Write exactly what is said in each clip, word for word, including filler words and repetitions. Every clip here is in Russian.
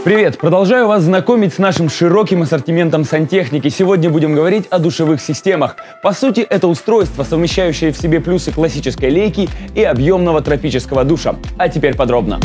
Привет! Продолжаю вас знакомить с нашим широким ассортиментом сантехники. Сегодня будем говорить о душевых системах. По сути, это устройство, совмещающее в себе плюсы классической лейки и объемного тропического душа. А теперь подробно.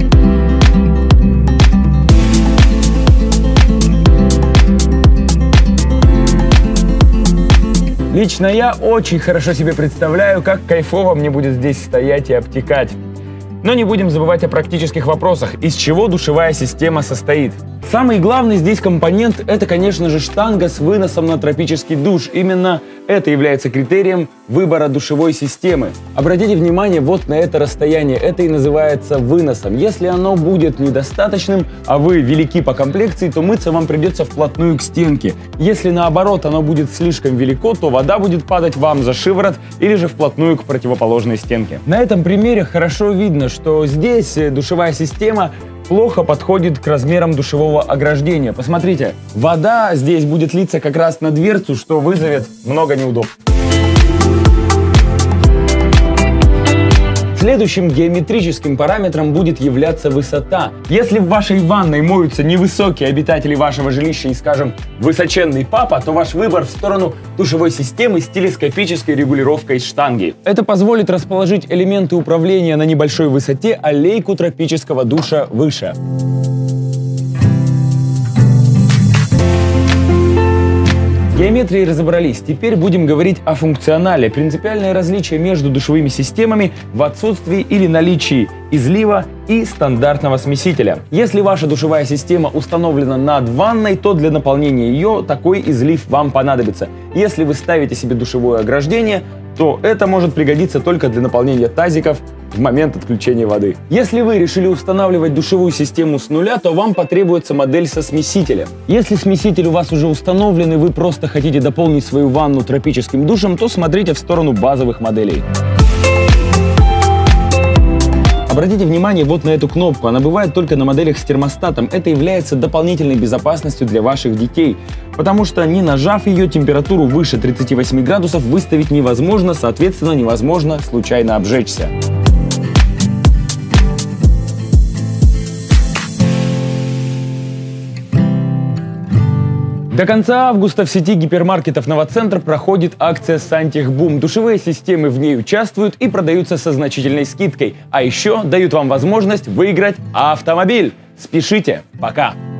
Лично я очень хорошо себе представляю, как кайфово мне будет здесь стоять и обтекать. Но не будем забывать о практических вопросах, из чего душевая система состоит. Самый главный здесь компонент – это, конечно же, штанга с выносом на тропический душ. Именно это является критерием выбора душевой системы. Обратите внимание вот на это расстояние, это и называется выносом. Если оно будет недостаточным, а вы велики по комплекции, то мыться вам придется вплотную к стенке. Если наоборот оно будет слишком велико, то вода будет падать вам за шиворот или же вплотную к противоположной стенке. На этом примере хорошо видно, что здесь душевая система плохо подходит к размерам душевого ограждения. Посмотрите, вода здесь будет литься как раз на дверцу, что вызовет много неудобств. Следующим геометрическим параметром будет являться высота. Если в вашей ванной моются невысокие обитатели вашего жилища и, скажем, высоченный папа, то ваш выбор в сторону душевой системы с телескопической регулировкой штанги. Это позволит расположить элементы управления на небольшой высоте, а лейку тропического душа выше. С геометрией разобрались, теперь будем говорить о функционале. Принципиальное различие между душевыми системами в отсутствии или наличии излива и стандартного смесителя. Если ваша душевая система установлена над ванной, то для наполнения ее такой излив вам понадобится. Если вы ставите себе душевое ограждение, то это может пригодиться только для наполнения тазиков в момент отключения воды. Если вы решили устанавливать душевую систему с нуля, то вам потребуется модель со смесителем. Если смеситель у вас уже установлен и вы просто хотите дополнить свою ванну тропическим душем, то смотрите в сторону базовых моделей. Обратите внимание вот на эту кнопку, она бывает только на моделях с термостатом. Это является дополнительной безопасностью для ваших детей, потому что не нажав ее, температуру выше тридцати восьми градусов выставить невозможно, соответственно невозможно случайно обжечься. До конца августа в сети гипермаркетов Новоцентр проходит акция «Сантехбум». Душевые системы в ней участвуют и продаются со значительной скидкой. А еще дают вам возможность выиграть автомобиль. Спешите! Пока!